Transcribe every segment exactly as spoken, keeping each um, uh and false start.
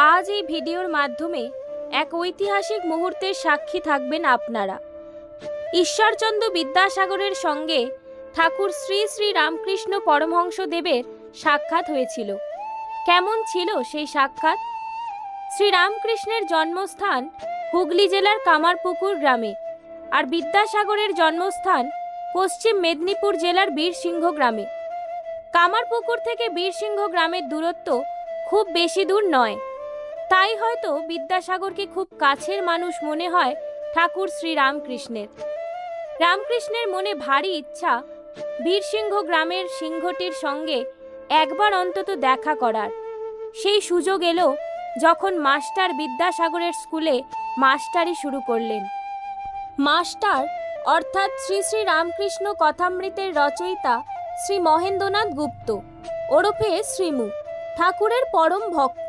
আজ এই ভিডিওর মাধ্যমে এক ঐতিহাসিক মুহূর্তের সাক্ষী থাকবেন আপনারা। ঈশ্বরচন্দ্র বিদ্যাসাগরের সঙ্গে ঠাকুর শ্রী শ্রী রামকৃষ্ণ পরমহংসদেবের সাক্ষাৎ হয়েছিল। কেমন ছিল সেই সাক্ষাৎ? শ্রী রামকৃষ্ণের জন্মস্থান হুগলি জেলার কামারপুকুর গ্রামে, আর বিদ্যাসাগরের জন্মস্থান পশ্চিম মেদিনীপুর জেলার বীরসিংহ গ্রামে। কামারপুকুর থেকে বীরসিংহ গ্রামের দূরত্ব খুব বেশি দূর নয়, তাই হয়তো বিদ্যাসাগরকে খুব কাছের মানুষ মনে হয় ঠাকুর শ্রী রামকৃষ্ণের। রামকৃষ্ণের মনে ভারী ইচ্ছা বীরসিংহ গ্রামের সিংহটির সঙ্গে একবার অন্তত দেখা করার। সেই সুযোগ এলো যখন মাস্টার বিদ্যাসাগরের স্কুলে মাস্টারি শুরু করলেন। মাস্টার অর্থাৎ শ্রী শ্রী রামকৃষ্ণ কথামৃতের রচয়িতা শ্রী মহেন্দ্রনাথ গুপ্ত ওরফে শ্রীমু ঠাকুরের পরম ভক্ত।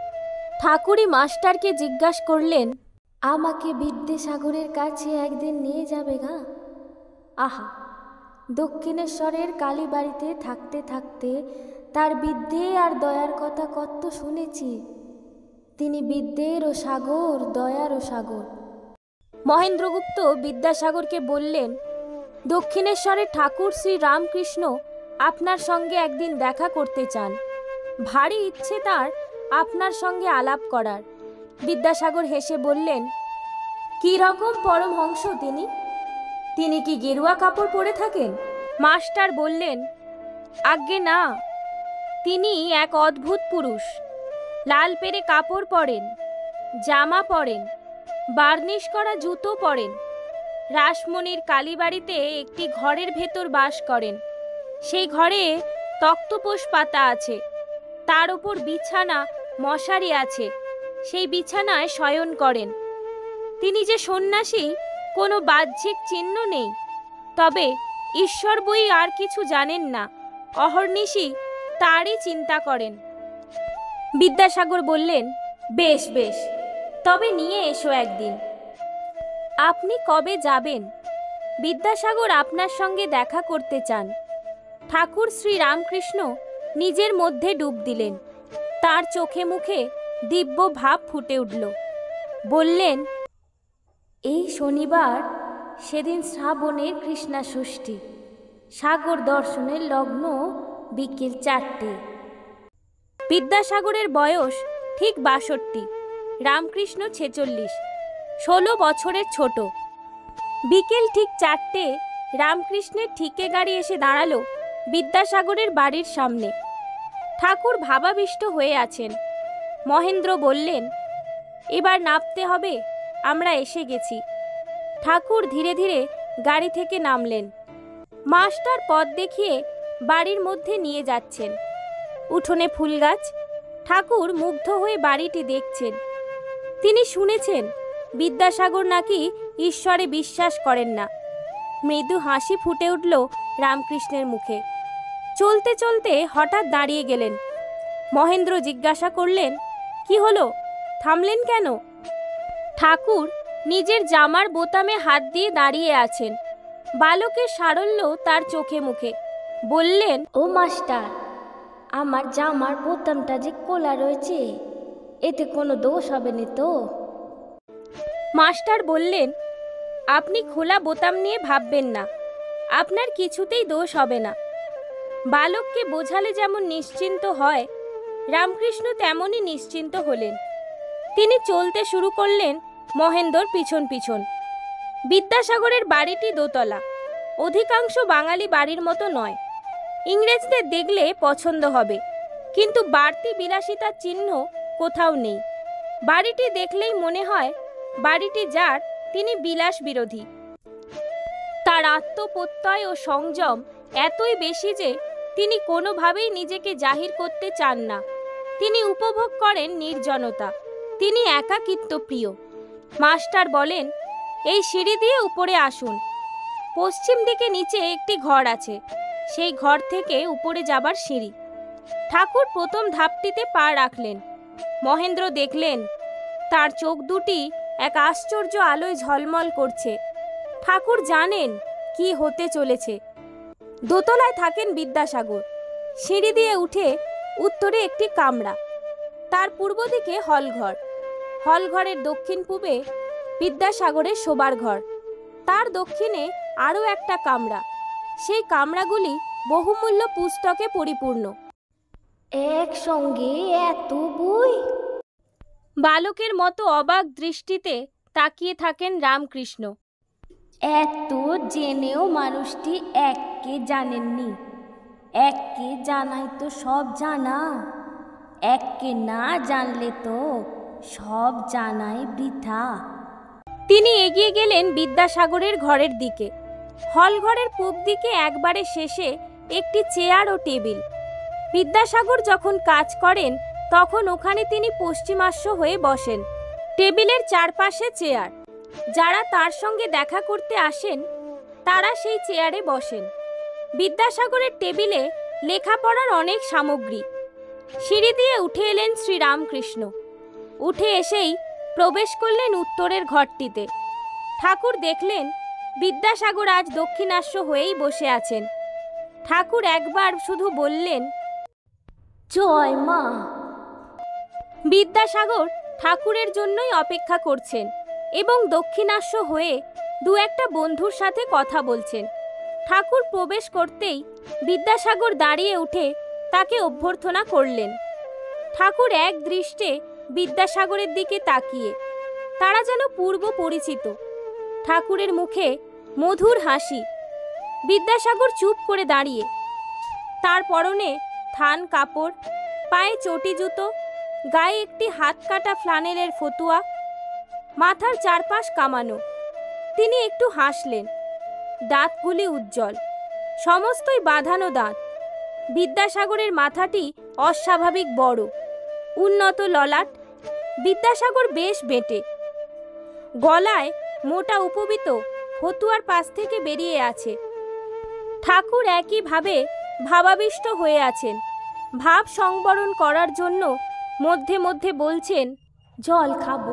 ঠাকুরই মাস্টারকে জিজ্ঞাসা করলেন, আমাকে বিদ্যাসাগরের কাছে একদিন নিয়ে যাবে গা? আহা, দক্ষিণেশ্বরের কালীবাড়িতে থাকতে থাকতে তার বিদ্যে আর দয়ার কথা কত শুনেছি। তিনি বিদ্যের ও সাগর, দয়ার ও সাগর। মহেন্দ্রগুপ্ত বিদ্যাসাগরকে বললেন, দক্ষিণেশ্বরের ঠাকুর শ্রী রামকৃষ্ণ আপনার সঙ্গে একদিন দেখা করতে চান। ভারী ইচ্ছে তার আপনার সঙ্গে আলাপ করার। বিদ্যাসাগর হেসে বললেন, কি রকম পরমহংস তিনি? তিনি কি গেরুয়া কাপড় পরে থাকেন? মাস্টার বললেন, আজ্ঞে না, তিনি এক অদ্ভুত পুরুষ। লাল পেরে কাপড় পরেন, জামা পরেন, বার্নিশ করা জুতো পরেন। রাসমণির কালীবাড়িতে একটি ঘরের ভেতর বাস করেন। সেই ঘরে তক্তপোষ পাতা আছে, তার উপর বিছানা মশারি আছে, সেই বিছানায় শয়ন করেন। তিনি যে সন্ন্যাসী কোনো বাহ্যিক চিহ্ন নেই, তবে ঈশ্বর বই আর কিছু জানেন না, অহর্নিশি তারই চিন্তা করেন। বিদ্যাসাগর বললেন, বেশ বেশ, তবে নিয়ে এসো একদিন। আপনি কবে যাবেন? বিদ্যাসাগর আপনার সঙ্গে দেখা করতে চান। ঠাকুর শ্রী রামকৃষ্ণ নিজের মধ্যে ডুব দিলেন। তার চোখে মুখে দিব্য ভাব ফুটে উঠল। বললেন, এই শনিবার, সেদিন শ্রাবণের কৃষ্ণা ষষ্ঠী, সাগর দর্শনের লগ্ন বিকেল চারটে। বিদ্যাসাগরের বয়স ঠিক বাষট্টি, রামকৃষ্ণ ছেচল্লিশ, ষোলো বছরের ছোট। বিকেল ঠিক চারটে রামকৃষ্ণের ঠিকে গাড়ি এসে দাঁড়ালো বিদ্যাসাগরের বাড়ির সামনে। ঠাকুর ভাবাবিষ্ট হয়ে আছেন। মহেন্দ্র বললেন, এবার নামতে হবে, আমরা এসে গেছি। ঠাকুর ধীরে ধীরে গাড়ি থেকে নামলেন। মাস্টার পথ দেখিয়ে বাড়ির মধ্যে নিয়ে যাচ্ছেন। উঠোনে ফুল গাছ। ঠাকুর মুগ্ধ হয়ে বাড়িটি দেখছেন। তিনি শুনেছেন বিদ্যাসাগর নাকি ঈশ্বরে বিশ্বাস করেন না। মৃদু হাসি ফুটে উঠল রামকৃষ্ণের মুখে। চলতে চলতে হঠাৎ দাঁড়িয়ে গেলেন। মহেন্দ্র জিজ্ঞাসা করলেন, কি হলো, থামলেন কেন? ঠাকুর নিজের জামার বোতামে হাত দিয়ে দাঁড়িয়ে আছেন। বালকের সারল্য তার চোখে মুখে। বললেন, ও মাস্টার, আমার জামার বোতামটা যে খোলা রয়েছে, এতে কোনো দোষ হবে না তো? মাস্টার বললেন, আপনি খোলা বোতাম নিয়ে ভাববেন না, আপনার কিছুতেই দোষ হবে না। বালককে বোঝালে যেমন নিশ্চিন্ত হয়, রামকৃষ্ণ তেমনই নিশ্চিন্ত হলেন। তিনি চলতে শুরু করলেন মহেন্দ্রর পিছন পিছন। বিদ্যাসাগরের বাড়িটি দোতলা। অধিকাংশ বাঙালি বাড়ির মতো নয়। ইংরেজদের দেখলে পছন্দ হবে, কিন্তু বাড়তি বিলাসিতার চিহ্ন কোথাও নেই। বাড়িটি দেখলেই মনে হয় বাড়িটি যার, তিনি বিলাস বিরোধী। তার আত্মপ্রত্যয় ও সংযম এতই বেশি যে তিনি কোনোভাবেই নিজেকে জাহির করতে চান না। তিনি উপভোগ করেন নির্জনতা। তিনি একাকিত্ব প্রিয়। মাস্টার বলেন, এই সিঁড়ি দিয়ে উপরে আসুন। পশ্চিম দিকে নিচে একটি ঘর আছে, সেই ঘর থেকে উপরে যাবার সিঁড়ি। ঠাকুর প্রথম ধাপটিতে পা রাখলেন। মহেন্দ্র দেখলেন তার চোখ দুটি এক আশ্চর্য আলোয় ঝলমল করছে। ঠাকুর জানেন কি হতে চলেছে। দোতলায় থাকেন বিদ্যাসাগর। সিঁড়ি দিয়ে উঠে উত্তরে একটি কামরা। তার পূর্ব দিকে হলঘর, হলঘরের দক্ষিণ পূবে বিদ্যাসাগরের শোবার ঘর, তার দক্ষিণে আরও একটা কামরা। সেই কামরাগুলি বহুমূল্য পুস্তকে পরিপূর্ণ। একসঙ্গে এত বই! বালকের মতো অবাক দৃষ্টিতে তাকিয়ে থাকেন রামকৃষ্ণ। এত জেনেও মানুষটি এককে জানেননি। এককে জানাই তো সব জানা, এককে না জানলে তো সব জানাই বৃথা। তিনি এগিয়ে গেলেন বিদ্যাসাগরের ঘরের দিকে। হলঘরের পূব দিকে একবারে শেষে একটি চেয়ার ও টেবিল। বিদ্যাসাগর যখন কাজ করেন তখন ওখানে তিনি পশ্চিমাস্য হয়ে বসেন। টেবিলের চারপাশে চেয়ার। যারা তার সঙ্গে দেখা করতে আসেন তারা সেই চেয়ারে বসেন। বিদ্যাসাগরের টেবিলে লেখাপড়ার অনেক সামগ্রী। সিঁড়ি দিয়ে উঠে এলেন শ্রীরামকৃষ্ণ। উঠে এসেই প্রবেশ করলেন উত্তরের ঘরটিতে। ঠাকুর দেখলেন বিদ্যাসাগর আজ দক্ষিণাস্য হয়েই বসে আছেন। ঠাকুর একবার শুধু বললেন, জয় মা। বিদ্যাসাগর ঠাকুরের জন্যই অপেক্ষা করছেন এবং দক্ষিণাস্য হয়ে দু একটা বন্ধুর সাথে কথা বলছেন। ঠাকুর প্রবেশ করতেই বিদ্যাসাগর দাঁড়িয়ে উঠে তাকে অভ্যর্থনা করলেন। ঠাকুর এক দৃষ্টে বিদ্যাসাগরের দিকে তাকিয়ে, তারা যেন পূর্ব পরিচিত। ঠাকুরের মুখে মধুর হাসি। বিদ্যাসাগর চুপ করে দাঁড়িয়ে। তার পরনে থান কাপড়, পায়ে চটি জুতো, গায়ে একটি হাত কাটা ফ্লানেলের ফতুয়া, মাথার চারপাশ কামানো। তিনি একটু হাসলেন। দাঁতগুলি উজ্জ্বল, সমস্তই বাঁধানো দাঁত। বিদ্যাসাগরের মাথাটি অস্বাভাবিক বড়, উন্নত ললাট। বিদ্যাসাগর বেশ বেঁটে। গলায় মোটা উপবীত ফতুয়ার পাশ থেকে বেরিয়ে আছে। ঠাকুর একইভাবে ভাবাবিষ্ট হয়ে আছেন। ভাব সংবরণ করার জন্য মধ্যে মধ্যে বলছেন, জল খাবো।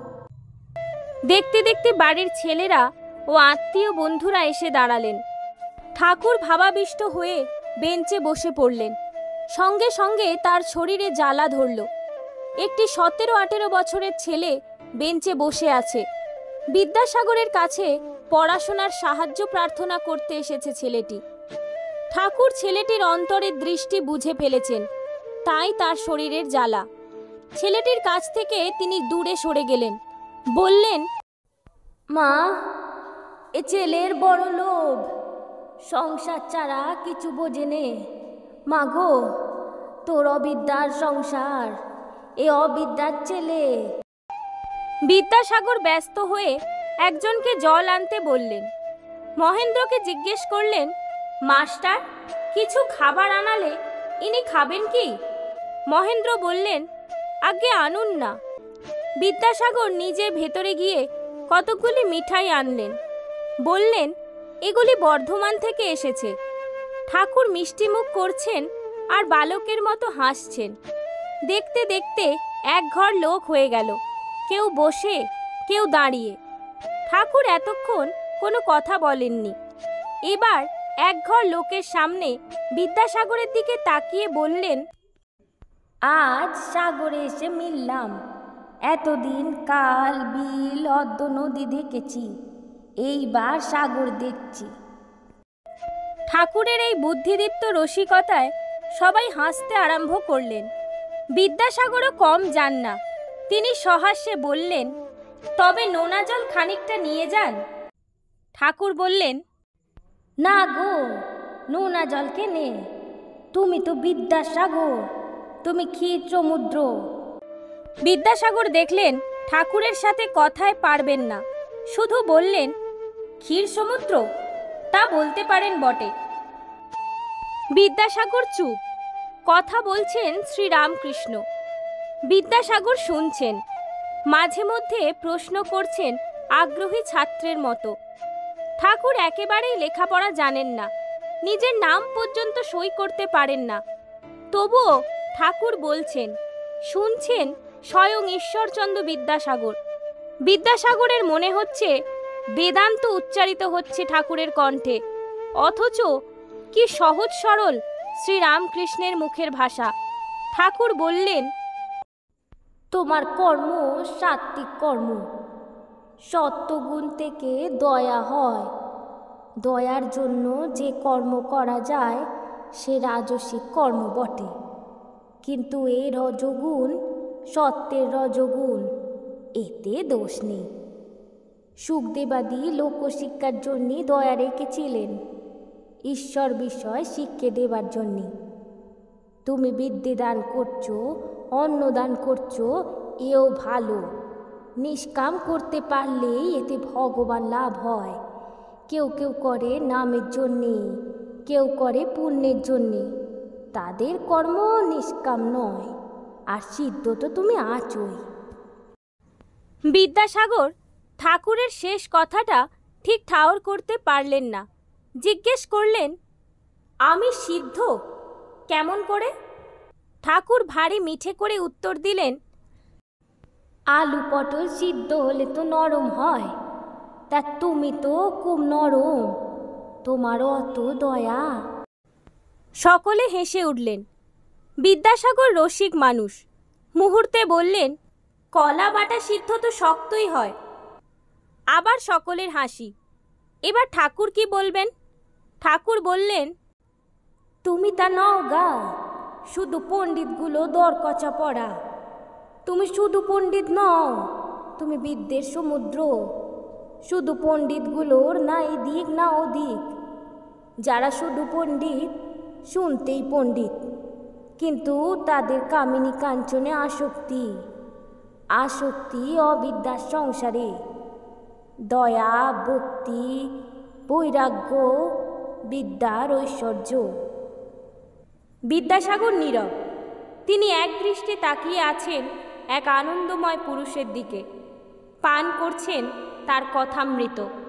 দেখতে দেখতে বাড়ির ছেলেরা ও আত্মীয় বন্ধুরা এসে দাঁড়ালেন। ঠাকুর ভাবাবিষ্ট হয়ে বেঞ্চে বসে পড়লেন। সঙ্গে সঙ্গে তার শরীরে জ্বালা ধরল। একটি সতেরো আঠেরো বছরের ছেলে বেঞ্চে বসে আছে। বিদ্যাসাগরের কাছে পড়াশোনার সাহায্য প্রার্থনা করতে এসেছে ছেলেটি। ঠাকুর ছেলেটির অন্তরের দৃষ্টি বুঝে ফেলেছেন, তাই তার শরীরের জ্বালা। ছেলেটির কাছ থেকে তিনি দূরে সরে গেলেন। বললেন, মা, এ ছেলের বড় লোভ, সংসার ছাড়া কিছু বোঝে নে। মা গো, তোর অবিদ্যার সংসার, এ অবিদ্যার ছেলে। বিদ্যাসাগর ব্যস্ত হয়ে একজনকে জল আনতে বললেন। মহেন্দ্রকে জিজ্ঞেস করলেন, মাস্টার, কিছু খাবার আনালে ইনি খাবেন কি? মহেন্দ্র বললেন, আগে আনুন না। বিদ্যাসাগর নিজে ভেতরে গিয়ে কতকগুলি মিঠাই আনলেন। বললেন, এগুলি বর্ধমান থেকে এসেছে। ঠাকুর মিষ্টিমুখ করছেন আর বালকের মতো হাসছেন। দেখতে দেখতে এক ঘর লোক হয়ে গেল, কেউ বসে, কেউ দাঁড়িয়ে। ঠাকুর এতক্ষণ কোনো কথা বলেননি। এবার এক ঘর লোকের সামনে বিদ্যাসাগরের দিকে তাকিয়ে বললেন, আজ সাগরে এসে মিললাম। এতদিন কাল বিল অদ্য নদী দেখেছি, এইবার সাগর দেখছি। ঠাকুরের এই বুদ্ধিদীপ্ত রসিকতায় সবাই হাসতে আরম্ভ করলেন। বিদ্যাসাগরও কম যান না। তিনি সহাস্যে বললেন, তবে নোনা জল খানিকটা নিয়ে যান। ঠাকুর বললেন, না গো, নোনা জলকে নে। তুমি তো বিদ্যাসাগর, তুমি ক্ষীর সমুদ্র। বিদ্যাসাগর দেখলেন ঠাকুরের সাথে কথায় পারবেন না, শুধু বললেন, ক্ষীর সমুদ্র? তা বলতে পারেন বটে। বিদ্যাসাগর চুপ। কথা বলছেন শ্রীরামকৃষ্ণ। বিদ্যাসাগর শুনছেন, মাঝে মধ্যে প্রশ্ন করছেন আগ্রহী ছাত্রের মতো। ঠাকুর একেবারেই লেখাপড়া জানেন না, নিজের নাম পর্যন্ত সই করতে পারেন না। তবুও ঠাকুর বলছেন, শুনছেন স্বয়ং ঈশ্বরচন্দ্র বিদ্যাসাগর। বিদ্যাসাগরের মনে হচ্ছে বেদান্ত উচ্চারিত হচ্ছে ঠাকুরের কণ্ঠে, অথচ কি সহজ সরল শ্রীরামকৃষ্ণের মুখের ভাষা। ঠাকুর বললেন, তোমার কর্ম সাত্ত্বিক কর্ম। সত্যগুণ থেকে দয়া হয়। দয়ার জন্য যে কর্ম করা যায় সে রাজসিক কর্ম বটে, কিন্তু এই রজগুণ সত্যের রজগুণ, এতে দোষ নেই। সুখদেবাদি লোকশিক্ষার জন্যে দয়া রেখেছিলেন, ঈশ্বর বিষয় শিক্ষে দেবার জন্যে। তুমি বিদ্যে দান করছো, অন্ন দান করছো, এও ভালো। নিষ্কাম করতে পারলেই এতে ভগবান লাভ হয়। কেউ কেউ করে নামের জন্যে, কেউ করে পুণ্যের জন্যে, তাদের কর্ম নিষ্কাম নয়। আর সিদ্ধ তো তুমি আছোই। বিদ্যাসাগর ঠাকুরের শেষ কথাটা ঠিক ঠাওর করতে পারলেন না। জিজ্ঞেস করলেন, আমি সিদ্ধ কেমন করে? ঠাকুর ভারী মিঠে করে উত্তর দিলেন, আলু পটল সিদ্ধ হলে তো নরম হয়, তা তুমি তো খুব নরম, তোমারও অত দয়া। সকলে হেসে উঠলেন। বিদ্যাসাগর রসিক মানুষ, মুহূর্তে বললেন, কলা বাটা সিদ্ধ তো শক্তই হয়। আবার সকলের হাসি। এবার ঠাকুর কি বলবেন? ঠাকুর বললেন, তুমি তা নও গা, শুধু পণ্ডিতগুলো দরকচা পড়া। তুমি শুধু পণ্ডিত নও, তুমি বিদ্যের সমুদ্র। শুধু পণ্ডিতগুলোর না এদিক না ওদিক। যারা শুধু পণ্ডিত, শুনতেই পণ্ডিত, কিন্তু তাদের কামিনী কাঞ্চনে আসক্তি। আসক্তি অবিদ্যার সংসারে। দয়া, ভক্তি, বৈরাগ্য বিদ্যার ঐশ্বর্য। বিদ্যাসাগর নীরব। তিনি এক দৃষ্টে তাকিয়ে আছেন এক আনন্দময় পুরুষের দিকে, পান করছেন তার কথামৃত।